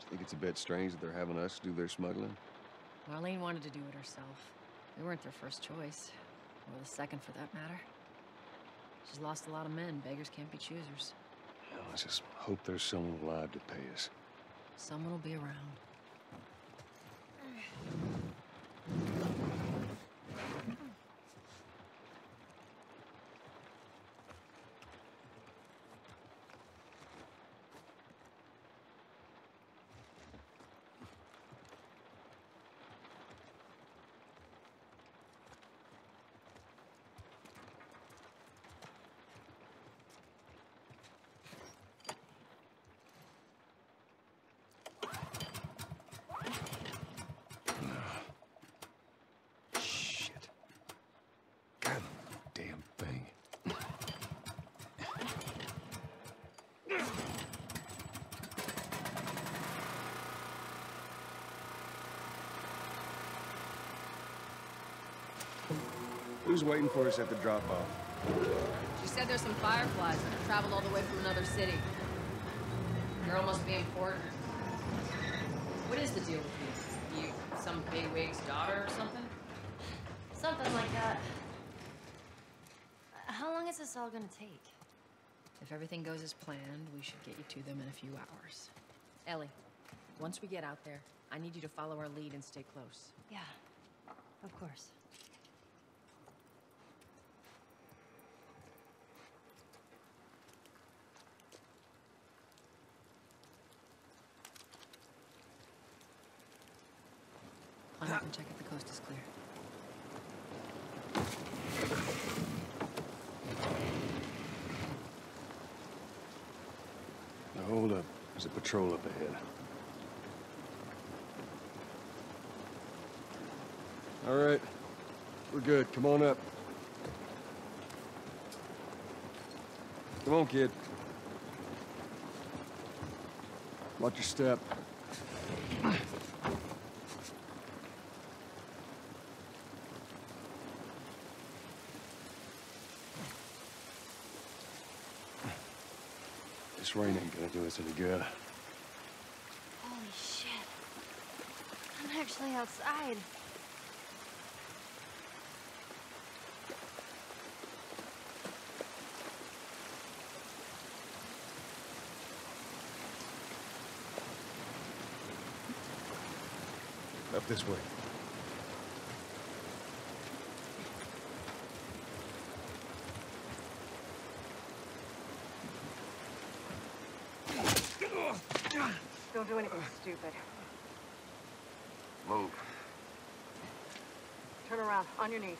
Think it's a bit strange that they're having us do their smuggling? Marlene wanted to do it herself. We weren't their first choice. Or the second, for that matter. She's lost a lot of men. Beggars can't be choosers. Well, let's just hope there's someone alive to pay us. Someone will be around. Who's waiting for us at the drop-off? She said there's some fireflies that have traveled all the way from another city. Girl must be important. What is the deal with you? You some bigwig's daughter or something? Something like that. How long is this all gonna take? If everything goes as planned, we should get you to them in a few hours. Ellie, once we get out there, I need you to follow our lead and stay close. Yeah, of course. I'm up and check if the coast is clear. Now hold up. There's a patrol up ahead. All right. We're good. Come on up. Come on, kid. Watch your step. This rain ain't gonna do us any good. Holy shit. I'm actually outside. Up this way. Don't do anything stupid. Move. Turn around, on your knees.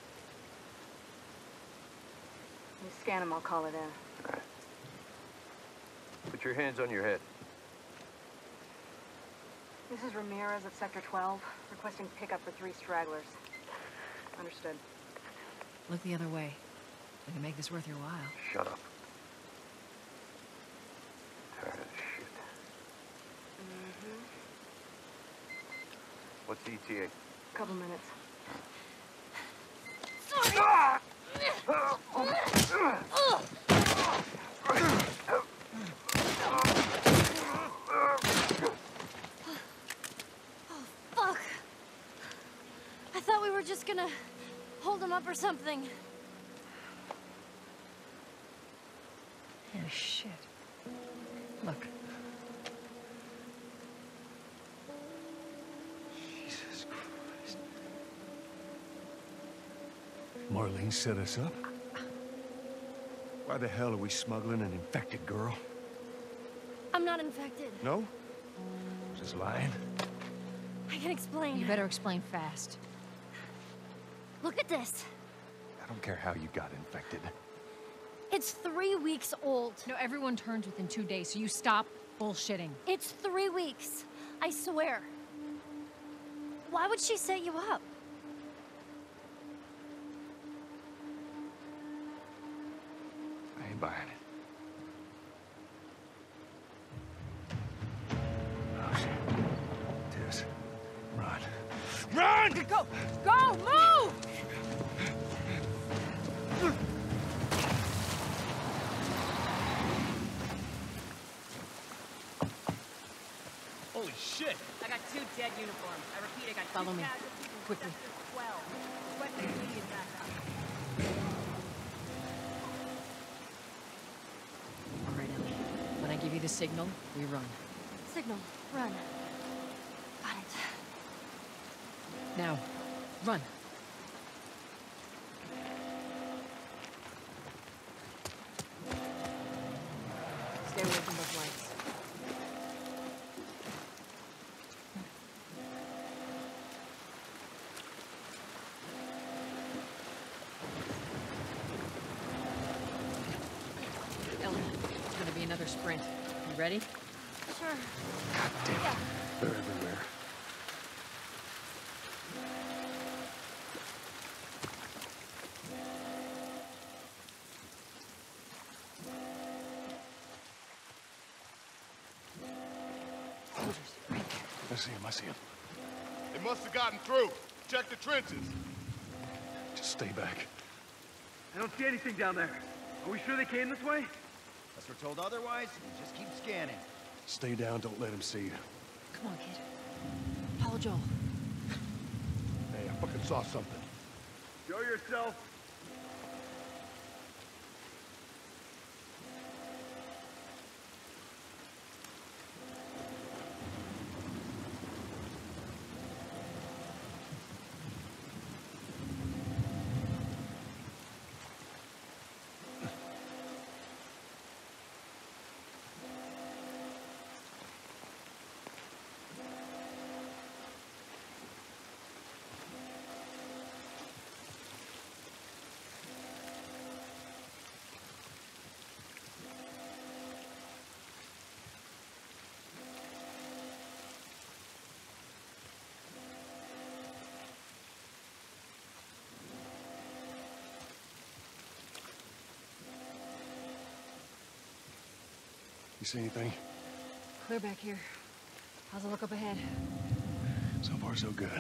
You scan him, I'll call it in. All right. Put your hands on your head. This is Ramirez at Sector 12, requesting pickup for 3 stragglers. Understood. Look the other way. We can make this worth your while. Shut up. Tired of shit. What's the ETA? Couple minutes. Fuck! I thought we were just gonna hold him up or something. Oh, shit. Look. Jesus Christ. Marlene set us up? Why the hell are we smuggling an infected girl? I'm not infected. No? Just lying? I can explain. You better explain fast. Look at this. I don't care how you got infected. It's 3 weeks old. No, everyone turns within 2 days, so you stop bullshitting. It's 3 weeks. I swear. Why would she set you up? I ain't buying it. Oh, shit. Tess, run. Run! Go! Go! Move! Holy Follow me. Quickly. All right, Ellie. When I give you the signal, we run. Signal. Run. Got it. Now, run. Stay away from those lights. Ellie, it's gonna be another sprint. You ready? Sure. God damn it. Yeah. They're everywhere. Soldiers, right there. I see him, I see him. They must have gotten through. Check the trenches. Just stay back. I don't see anything down there. Are we sure they came this way? Unless we're told otherwise, just keep scanning. Stay down, don't let him see you. Come on, kid. Follow Joel. Hey, I fucking saw something. Show yourself. You see anything? Clear back here. How's it look up ahead? So far, so good.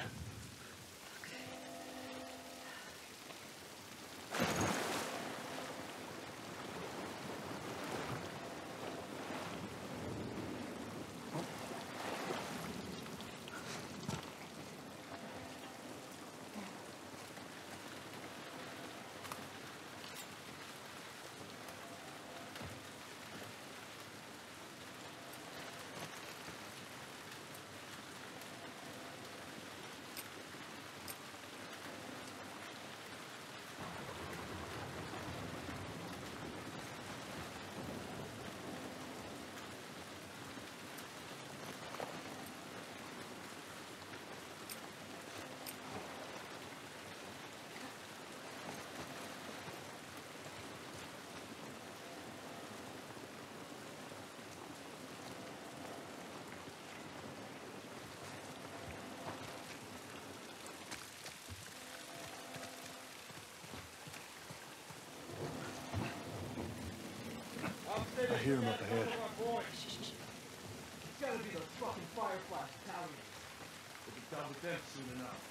I hear him up ahead. It's gotta be the fucking Firefly battalion. We'll be done with them soon enough.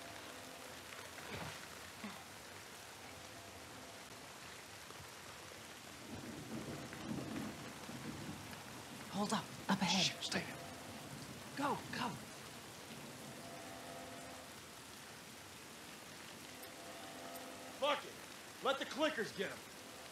Hold up. Up ahead. Shit, stay. Go, go. Fuck it. Let the clickers get him.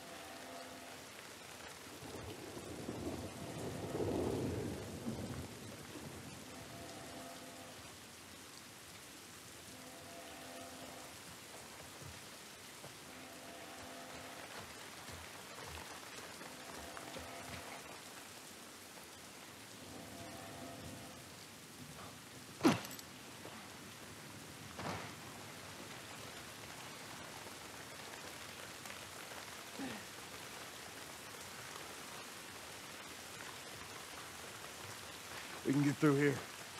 We can get through here.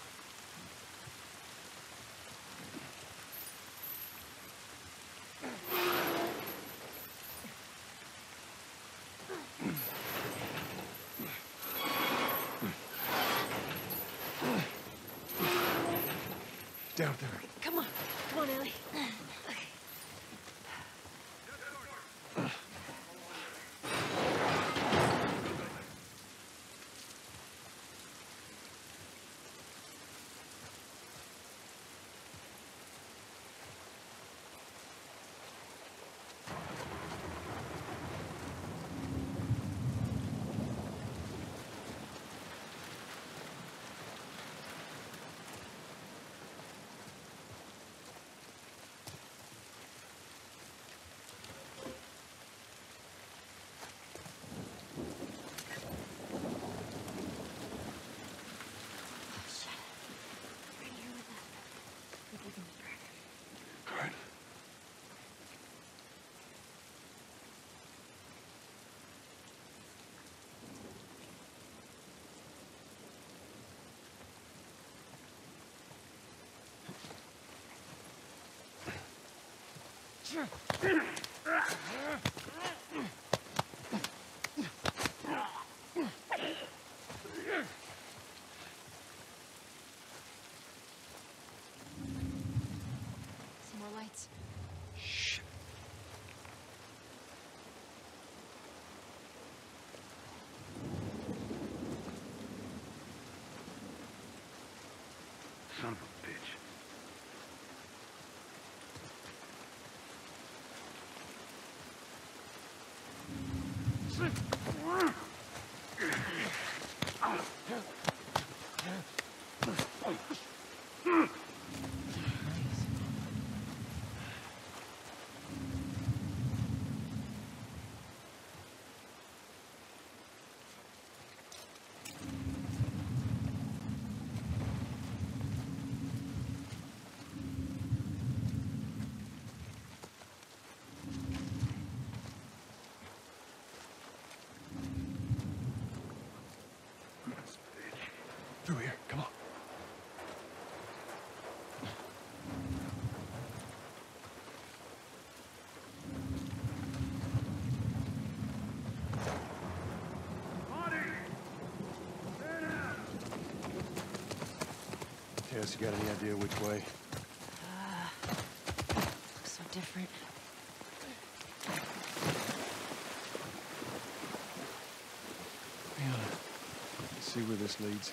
Down there. Come on. Come on, Ellie. Some more lights. Shh. Son of a bitch. Through here, come on. Tess, you got any idea which way? Looks so different. Hang on. Let's see where this leads.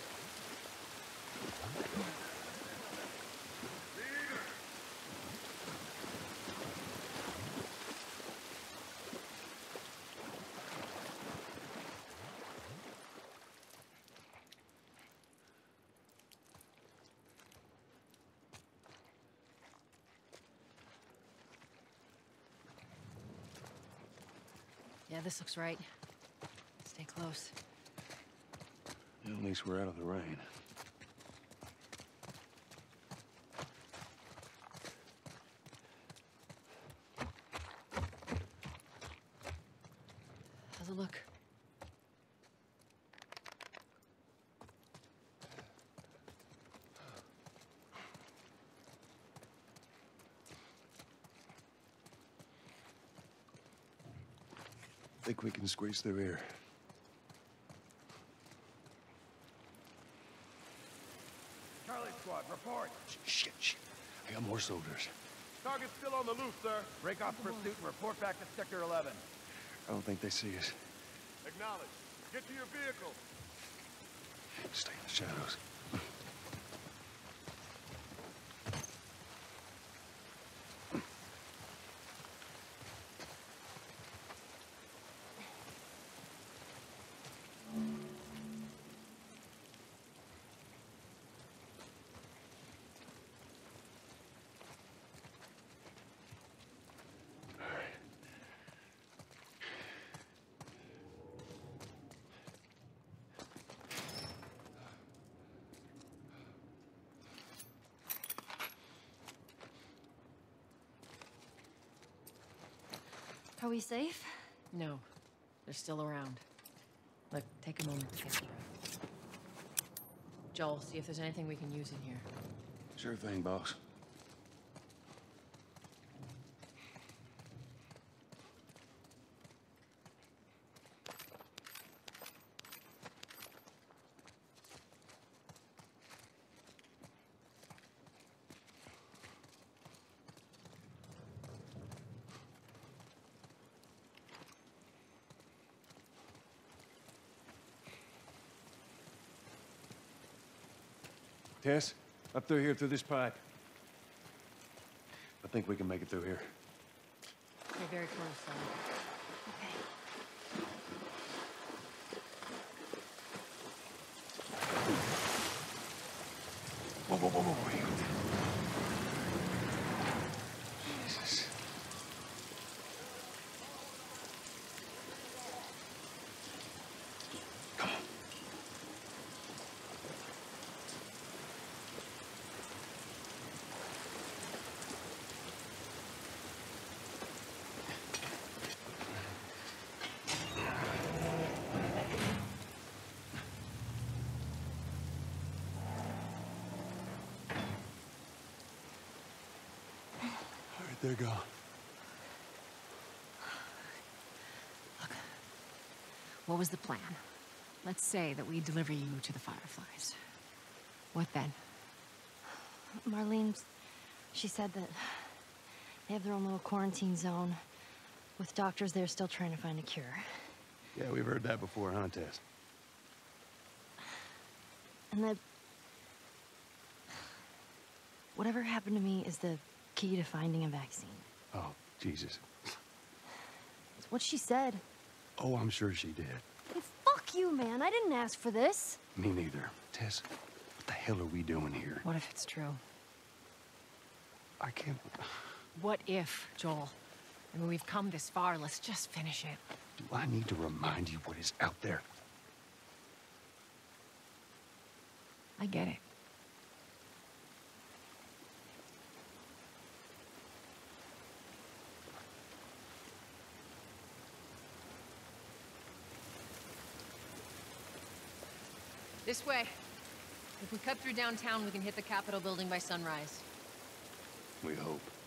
Yeah, this looks right. Stay close. At least we're out of the rain. How's it look? Think we can squeeze through here. Charlie Squad, report. Shit. I got more soldiers. Target's still on the loose, sir. Break off pursuit and report back to Sector 11. I don't think they see us. Acknowledge. Get to your vehicle. Stay in the shadows. Are we safe? No, they're still around. Look, take a moment to catch your breath. Joel, see if there's anything we can use in here. Sure thing, boss. Tess, up through here, through this pipe. I think we can make it through here. Stay very close, son. Whoa. Jesus. Come on. All right, they're gone. what was the plan? Let's say that we deliver you to the Fireflies. What then? Marlene, she said that they have their own little quarantine zone with doctors there still trying to find a cure. Yeah, we've heard that before, huh, Tess? And that whatever happened to me is the key to finding a vaccine. Oh, Jesus. It's what she said. Oh, I'm sure she did. Hey, fuck you, man. I didn't ask for this. Me neither. Tess, what the hell are we doing here? What if it's true? I can't... What if, Joel? I mean, we've come this far. Let's just finish it. Do I need to remind you what is out there? I get it. This way. If we cut through downtown, we can hit the Capitol building by sunrise. We hope.